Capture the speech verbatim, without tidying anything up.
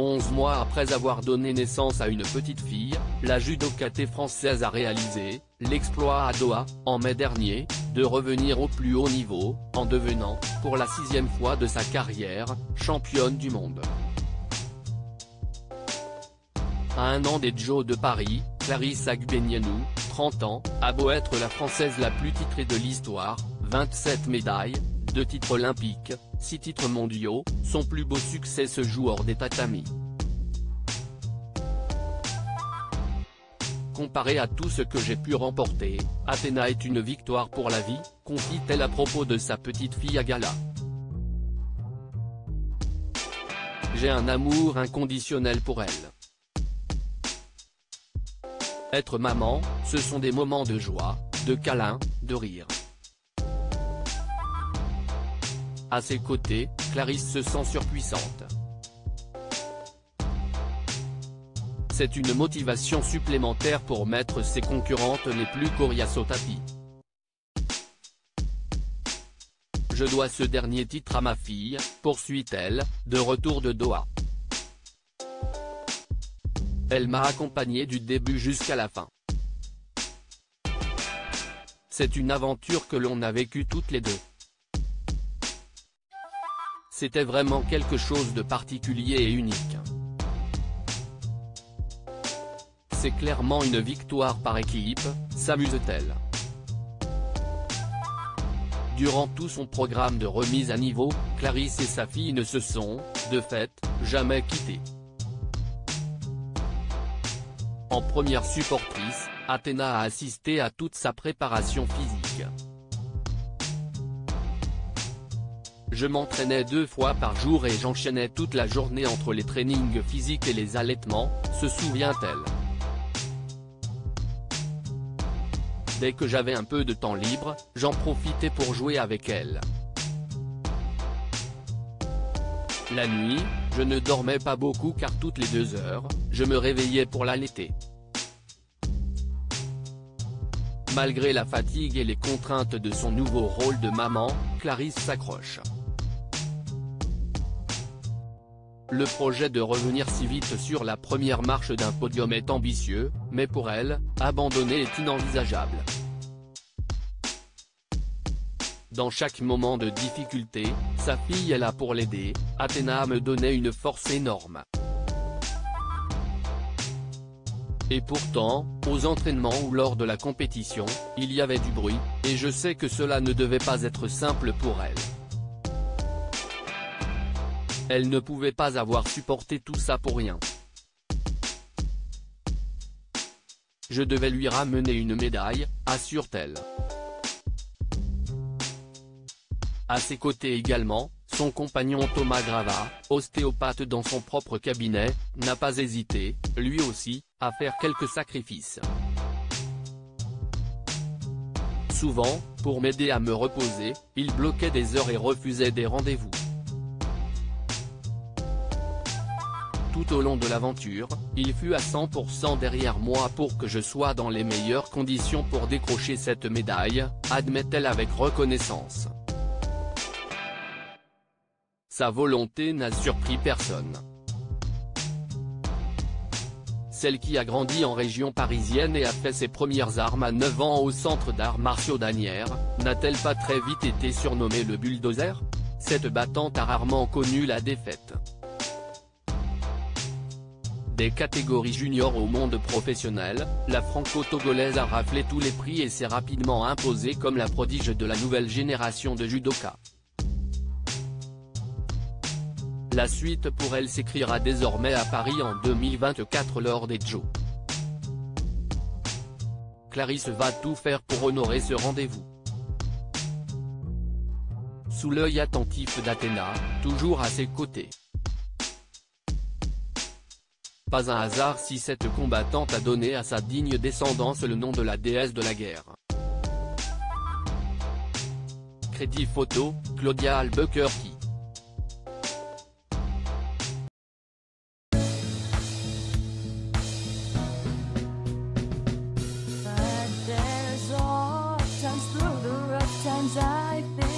Onze mois après avoir donné naissance à une petite fille, la judokate française a réalisé l'exploit à Doha, en mai dernier, de revenir au plus haut niveau, en devenant, pour la sixième fois de sa carrière, championne du monde. À un an des Jeux de Paris, Clarisse Agbenienou, trente ans, a beau être la Française la plus titrée de l'histoire, vingt-sept médailles, deux titres olympiques, six titres mondiaux, son plus beau succès se joue hors des tatamis. Comparé à tout ce que j'ai pu remporter, Athéna est une victoire pour la vie, confie-t-elle à propos de sa petite fille à gala. J'ai un amour inconditionnel pour elle. Être maman, ce sont des moments de joie, de câlins, de rire. À ses côtés, Clarisse se sent surpuissante. C'est une motivation supplémentaire pour mettre ses concurrentes les plus coriaces au tapis. Je dois ce dernier titre à ma fille, poursuit-elle, de retour de Doha. Elle m'a accompagné du début jusqu'à la fin. C'est une aventure que l'on a vécue toutes les deux. C'était vraiment quelque chose de particulier et unique. C'est clairement une victoire par équipe, s'amuse-t-elle. Durant tout son programme de remise à niveau, Clarisse et sa fille ne se sont, de fait, jamais quittées. En première supportrice, Athéna a assisté à toute sa préparation physique. Je m'entraînais deux fois par jour et j'enchaînais toute la journée entre les trainings physiques et les allaitements, se souvient-elle. Dès que j'avais un peu de temps libre, j'en profitais pour jouer avec elle. La nuit, je ne dormais pas beaucoup car toutes les deux heures, je me réveillais pour l'allaiter. Malgré la fatigue et les contraintes de son nouveau rôle de maman, Clarisse s'accroche. Le projet de revenir si vite sur la première marche d'un podium est ambitieux, mais pour elle, abandonner est inenvisageable. Dans chaque moment de difficulté, sa fille est là pour l'aider, Athéna me donnait une force énorme. Et pourtant, aux entraînements ou lors de la compétition, il y avait du bruit, et je sais que cela ne devait pas être simple pour elle. Elle ne pouvait pas avoir supporté tout ça pour rien. Je devais lui ramener une médaille, assure-t-elle. À ses côtés également, son compagnon Thomas Grava, ostéopathe dans son propre cabinet, n'a pas hésité, lui aussi, à faire quelques sacrifices. Souvent, pour m'aider à me reposer, il bloquait des heures et refusait des rendez-vous. Tout au long de l'aventure, il fut à cent pour cent derrière moi pour que je sois dans les meilleures conditions pour décrocher cette médaille, admet-elle avec reconnaissance. Sa volonté n'a surpris personne. Celle qui a grandi en région parisienne et a fait ses premières armes à neuf ans au centre d'arts martiaux d'Asnières, n'a-t-elle pas très vite été surnommée le bulldozer? Cette battante a rarement connu la défaite. Des catégories juniors au monde professionnel, la franco-togolaise a raflé tous les prix et s'est rapidement imposée comme la prodige de la nouvelle génération de judoka. La suite pour elle s'écrira désormais à Paris en deux mille vingt-quatre lors des Jeux. Clarisse va tout faire pour honorer ce rendez-vous. Sous l'œil attentif d'Athéna, toujours à ses côtés. Pas un hasard si cette combattante a donné à sa digne descendance le nom de la déesse de la guerre. Crédit photo, Claudia Albuquerque. But there's all times through the rough times I think